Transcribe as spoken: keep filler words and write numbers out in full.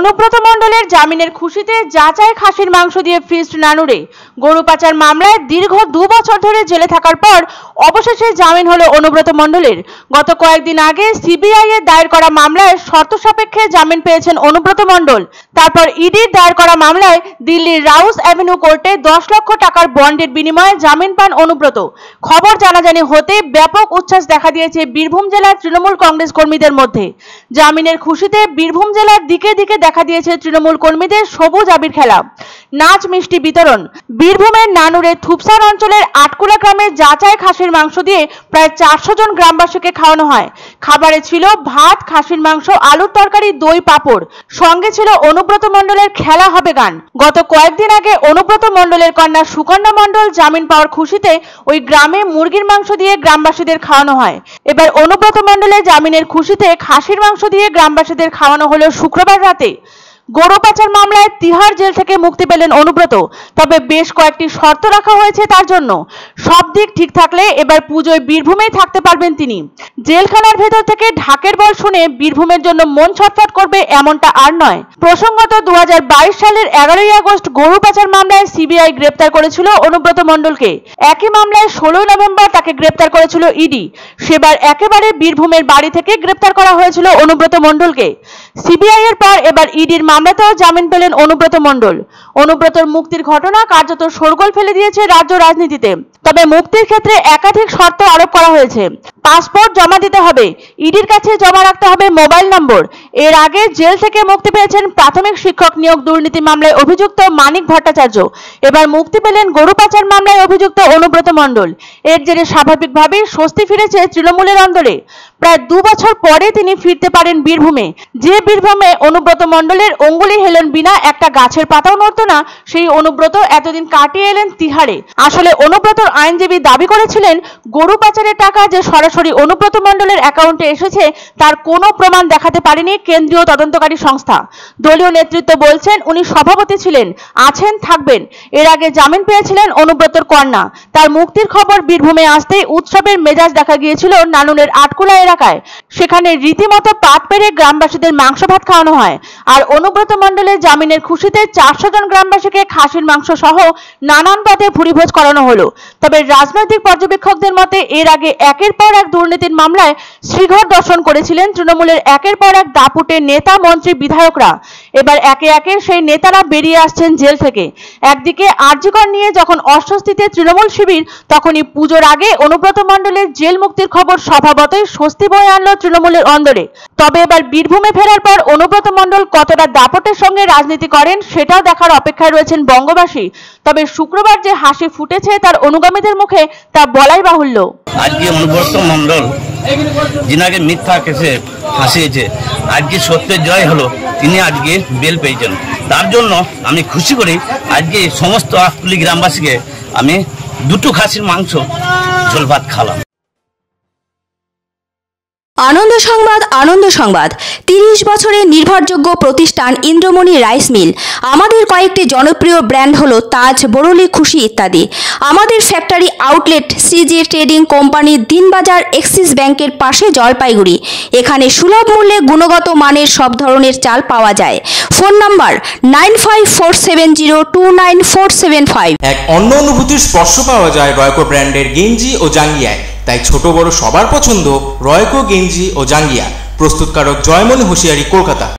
অনুব্রত মণ্ডলের জামিনের খুশিতে যাচাই খাসির মাংস দিয়ে ফিস্ট নানুরে। গরু পাচার মামলায় দীর্ঘ দু বছর ধরে জেলে থাকার পর অবশেষে জামিন হলো অনুব্রত মণ্ডলের। গত কয়েকদিন আগে সিবিআই এর দায়ের করা মামলায় শর্ত সাপেক্ষে জামিন পেয়েছেন অনুব্রত মণ্ডল। তারপর ইডির দায়ের করা মামলায় দিল্লির রাউস অ্যাভিনিউ কোর্টে দশ লক্ষ টাকার বন্ডের বিনিময়ে জামিন পান অনুব্রত। খবর জানাজানি হতে ব্যাপক উচ্ছ্বাস দেখা দিয়েছে বীরভূম জেলার তৃণমূল কংগ্রেস কর্মীদের মধ্যে। জামিনের খুশিতে বীরভূম জেলার দিকে দিকে দেখা দিয়েছে তৃণমূল কর্মীদের সবুজ আবির খেলা, নাচ মিষ্টি বিতরণ। বীরভূমের নানুরের থুপসার অঞ্চলের আটকুলা গ্রামে যাচাই খাসির মাংস দিয়ে প্রায় চারশো জন গ্রামবাসীকে খাওয়ানো হয়। খাবারে ছিল ভাত, খাসির মাংস, আলুর তরকারি, দই, পাঁপড়, সঙ্গে ছিল অনুব্রত মণ্ডলের খেলা হবে গান। গত কয়েকদিন আগে অনুব্রত মণ্ডলের কন্যা সুকন্যা মণ্ডল জামিন পাওয়ার খুশিতে ওই গ্রামে মুরগির মাংস দিয়ে গ্রামবাসীদের খাওয়ানো হয়। এবার অনুব্রত মণ্ডলের জামিনের খুশিতে খাসির মাংস দিয়ে গ্রামবাসীদের খাওয়ানো হলো শুক্রবার রাতে। গরু পাচার মামলায় তিহার জেল থেকে মুক্তি পেলেন অনুব্রত, তবে বেশ কয়েকটি শর্ত রাখা হয়েছে তার জন্য। সব দিক ঠিক থাকলে এবার পুজোয় বীরভূমেই থাকতে পারবেন তিনি। জেলখানার ভেতর থেকে ঢাকের বল শুনে বীরভূমের জন্য মন ছটফট করবে এমনটা আর নয়। প্রসঙ্গত দু হাজার বাইশ সালের এগারোই আগস্ট গরু পাচার মামলায় সিবিআই গ্রেপ্তার করেছিল অনুব্রত মণ্ডলকে। একই মামলায় ষোলোই নভেম্বর তাকে গ্রেপ্তার করেছিল ইডি। সেবার একেবারে বীরভূমের বাড়ি থেকে গ্রেপ্তার করা হয়েছিল অনুব্রত মণ্ডলকে। সিবিআই এর পর এবার ইডির মামলাতেও জামিন পেলেন অনুব্রত মণ্ডল। অনুব্রতর মুক্তির ঘটনা কার্যত শোরগোল ফেলে দিয়েছে রাজ্য রাজনীতিতে। তবে মুক্তির ক্ষেত্রে একাধিক শর্ত আরোপ করা হয়েছে। পাসপোর্ট জমা দিতে হবে, ইডির কাছে জমা রাখতে হবে মোবাইল নম্বর। এর আগে জেল থেকে মুক্তি পেয়েছেন প্রাথমিক শিক্ষক নিয়োগ দুর্নীতি মামলায় অভিযুক্ত মানিক ভট্টাচার্য। এবার মুক্তি পেলেন গরু পাচার মামলায় অভিযুক্ত অনুব্রত মণ্ডল। এর জেরে স্বাভাবিকভাবেই স্বস্তি ফিরেছে তৃণমূলের অন্দরে। প্রায় দু বছর পরে তিনি ফিরতে পারেন বীরভূমে। যে বীরভূমে অনুব্রত মণ্ডলের অঙ্গুলি হেলন বিনা একটা গাছের পাতাও নড়ত না, সেই অনুব্রত এতদিন কাটিয়ে এলেন তিহারে। আসলে অনুব্রতর আইনজীবী দাবি করেছিলেন গরু পাচারের টাকা যে সরাসরি অনুব্রত মণ্ডলের অ্যাকাউন্টে এসেছে তার কোনো প্রমাণ দেখাতে পারেনি কেন্দ্রীয় তদন্তকারী সংস্থা। দলীয় নেতৃত্ব বলছেন উনি সভাপতি ছিলেন, আছেন, থাকবেন। এর আগে জামিন পেয়েছিলেন অনুব্রতর কন্যা। তার মুক্তির খবর বীরভূমে আসতেই উৎসবের মেজাজ দেখা গিয়েছিল নানুরের আটকুলা এলাকায়। সেখানে রীতিমতো পাত পেরে গ্রামবাসীদের মাংস ভাত খাওয়ানো হয়। আর অনুব্রত মণ্ডলের জামিনের খুশিতে চারশো জন গ্রামবাসীকে খাসির মাংস সহ নানান পদে ভুরিভোজ করানো হলো। তবে রাজনৈতিক পর্যবেক্ষকদের মতে এর আগে একের পর এক দুর্নীতির মামলায় শ্রীঘর দর্শন করেছিলেন তৃণমূলের একের পর এক দাপুটে নেতা, মন্ত্রী, বিধায়করা। এবার একে একে সেই নেতারা বেরিয়ে আসছেন জেল থেকে। একদিকে আরজিকর নিয়ে যখন অস্বস্তিতে তৃণমূল শিবির, তখনই পুজোর আগে অনুব্রত মণ্ডলের জেল মুক্তির খবর স্বভাবতই স্বস্তি বয়ে আনলো তৃণমূলের অন্দরে। তবে এবার বীরভূমে ফেরার পর অনুব্রত মণ্ডল কতটা দাপটের সঙ্গে রাজনীতি করেন সেটাও দেখার অপেক্ষায় রয়েছেন বঙ্গবাসী। তবে শুক্রবার যে হাসি ফুটেছে তার অনুগামীদের মুখে তা বলাই বাহুল্য। আজকে অনুব্রত মণ্ডল যিনাকে মিথ্যা কেসে ফাঁসিয়েছে, আজকে সত্যের জয় হলো, তিনি আজকে বেল পেয়েছেন। তার জন্য আমি খুশি করি আজকে সমস্ত আটকুলি গ্রামবাসীকে আমি দুটো খাসির মাংস ঝোল ভাত খালাম। আনন্দ সংবাদ আনন্দ সংবাদ তিরিশ বছরের নির্ভরযোগ্য প্রতিষ্ঠান ইন্দ্রমণি রাইস মিল। আমাদের কয়েকটি জনপ্রিয় ব্র্যান্ড হলো তাজ, বরলি, খুশি ইত্যাদি। আমাদের factory outlet CG trading company, Dinbazar, Axis ব্যাংকের পাশে, জলপাইগুড়ি। এখানে সুলভ মূল্যে গুণগত মানের সব ধরনের চাল পাওয়া যায়। Phone number nine five four seven zero two nine four seven five. এক অন্য অনুভূতির স্পর্শ পাওয়া যায় রয়কো ব্র্যান্ডের গেঞ্জি ও জাঙ্গিয়ায়। তাই ছোট বড় সবার পছন্দ রয়কো গেঞ্জি ও জাঙ্গিয়া। প্রস্তুতকারক জয়মনি হুঁশিয়ারি, কলকাতা।